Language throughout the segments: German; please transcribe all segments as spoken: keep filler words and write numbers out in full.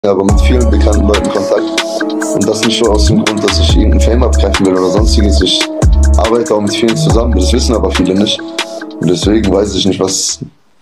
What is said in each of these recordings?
Ja, aber mit vielen bekannten Leuten Kontakt. Und das nicht nur aus dem Grund, dass ich irgendeinen Fame abgreifen will oder sonstiges. Ich arbeite auch mit vielen zusammen, das wissen aber viele nicht. Und deswegen weiß ich nicht, was...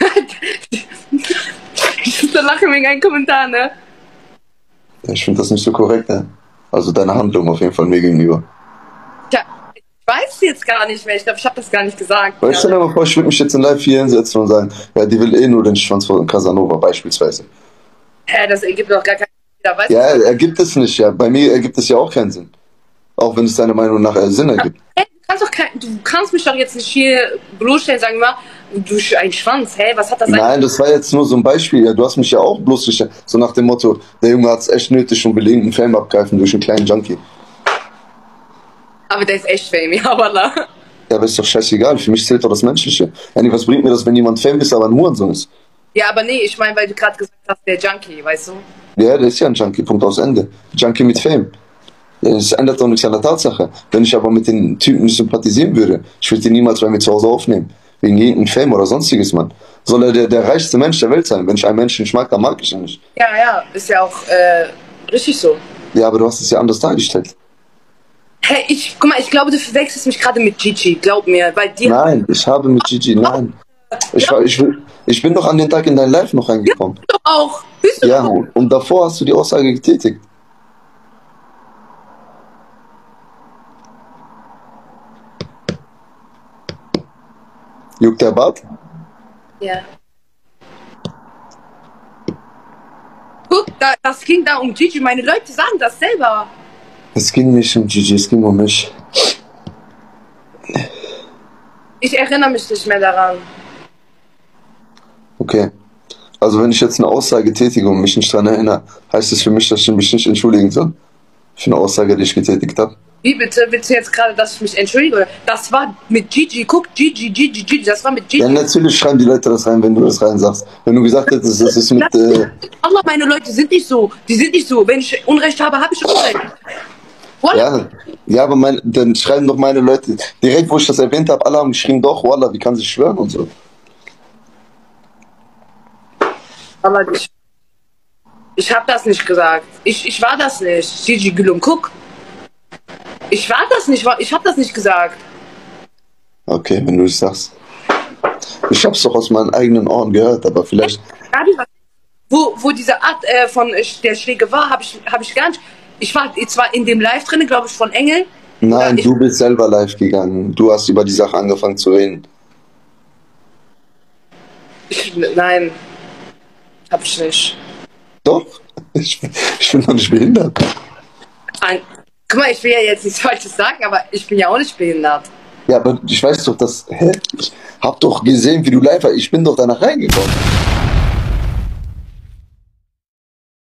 Ich muss da lachen wegen einem Kommentar, ne? Ich finde das nicht so korrekt, ne? Also deine Handlung auf jeden Fall mir gegenüber. Tja, ich weiß jetzt gar nicht mehr. Ich glaube, ich habe das gar nicht gesagt. Weil ich stell dir mal vor, ich würde mich jetzt in Live hier hinsetzen und sagen, ja, die will eh nur den Schwanz von Casanova beispielsweise. Hä, das ergibt doch gar keinen Sinn. Weißt Ja, ergibt es nicht, ja. Bei mir ergibt es ja auch keinen Sinn. Auch wenn es deiner Meinung nach äh, Sinn ergibt. Hä, du kannst doch kein, du kannst mich doch jetzt nicht hier bloßstellen, sagen wir mal, du ein Schwanz, hä, was hat das eigentlich? Nein, das war jetzt nur so ein Beispiel. Ja, du hast mich ja auch bloßgestellt. So nach dem Motto, der Junge hat es echt nötig und will irgendeinen Fame abgreifen durch einen kleinen Junkie. Aber der ist echt Fame, ja, wallah. Ja, aber ist doch scheißegal. Für mich zählt doch das Menschliche. Ja, was bringt mir das, wenn jemand Fame ist, aber ein Hurensohn ist? Ja, aber nee, ich meine, weil du gerade gesagt hast, der Junkie, weißt du? Ja, der ist ja ein Junkie, Punkt aus Ende. Junkie mit Fame. Das ändert doch nichts an der Tatsache. Wenn ich aber mit den Typen nicht sympathisieren würde, ich würde den niemals bei mir zu Hause aufnehmen. Wegen irgendeinem Fame oder sonstiges, Mann. Soll er der, der reichste Mensch der Welt sein? Wenn ich einen Menschen nicht mag, dann mag ich ihn nicht. Ja, ja, ist ja auch äh, richtig so. Ja, aber du hast es ja anders dargestellt. Hey, ich, guck mal, ich glaube, du verwechselst mich gerade mit Gigi, glaub mir, weil die... Nein, ich habe mit Gigi, nein. Ich, war, ich, ich bin doch an den Tag in dein Live noch reingekommen. Ja, du auch. Bist du Ja, auch? und davor hast du die Aussage getätigt. Juckt der Bart? Ja. Guck, da, das ging da um Gigi, meine Leute sagen das selber. Es ging nicht um Gigi, es ging um mich. Ich erinnere mich nicht mehr daran. Okay. Also wenn ich jetzt eine Aussage tätige und mich nicht daran erinnere, heißt es für mich, dass ich mich nicht entschuldigen soll? Für eine Aussage, die ich getätigt habe? Wie bitte? Willst du jetzt gerade, dass ich mich entschuldige? Das war mit Gigi. Guck, Gigi, Gigi, Gigi. Das war mit Gigi. Ja, natürlich schreiben die Leute das rein, wenn du das rein sagst. Wenn du gesagt hättest, das ist mit... Äh Allah, meine Leute sind nicht so. Die sind nicht so. Wenn ich Unrecht habe, habe ich Unrecht. ja, ja, aber mein, dann schreiben doch meine Leute, direkt wo ich das erwähnt habe, alle haben geschrieben, doch, Wallah, wie kann sie schwören und so. Aber ich, ich habe das nicht gesagt. Ich, ich war das nicht. Gigi Gülum, guck. Ich war das nicht. Ich habe das nicht gesagt. Okay, wenn du es sagst. Ich hab's doch aus meinen eigenen Ohren gehört, aber vielleicht... Wo, wo diese Art äh, von äh, der Schläge war, habe ich, hab ich gar nicht... Ich war zwar in dem Live drin, glaube ich, von Engel. Nein, ich, du bist selber live gegangen. Du hast über die Sache angefangen zu reden. Ich, nein, hab ich nicht. Doch, ich, ich bin doch nicht behindert. Ein, guck mal, ich will ja jetzt nichts Falsches sagen, aber ich bin ja auch nicht behindert. Ja, aber ich weiß doch, dass... Hä? Ich hab doch gesehen, wie du live warst. Ich bin doch danach reingekommen.